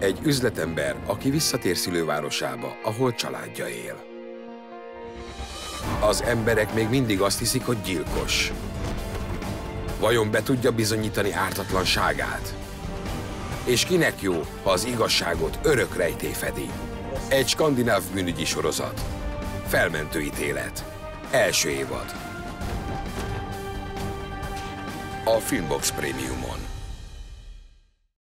Egy üzletember, aki visszatér szülővárosába, ahol családja él. Az emberek még mindig azt hiszik, hogy gyilkos. Vajon be tudja bizonyítani ártatlanságát? És kinek jó, ha az igazságot örök rejtély fedi? Egy skandináv bűnügyi sorozat. Felmentő ítélet. Első évad. A Filmbox Premiumon.